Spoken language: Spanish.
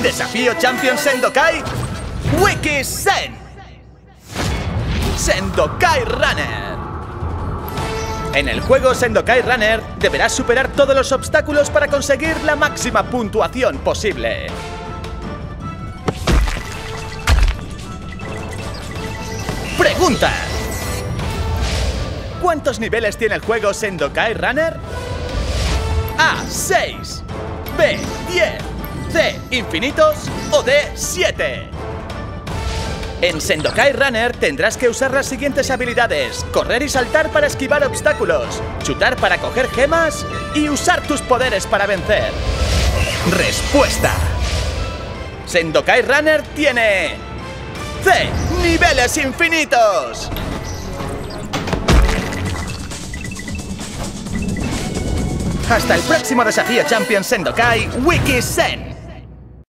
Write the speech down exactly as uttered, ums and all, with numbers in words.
Desafío Champion Sendokai Wiki Sen Sendokai Runner. En el juego Sendokai Runner deberás superar todos los obstáculos para conseguir la máxima puntuación posible. Pregunta: ¿cuántos niveles tiene el juego Sendokai Runner? A, seis, B, diez, C, infinitos o D, siete. En Sendokai Runner tendrás que usar las siguientes habilidades: correr y saltar para esquivar obstáculos, chutar para coger gemas y usar tus poderes para vencer. Respuesta: Sendokai Runner tiene C, niveles infinitos. Hasta el próximo desafío Champion Sendokai Wiki Sen.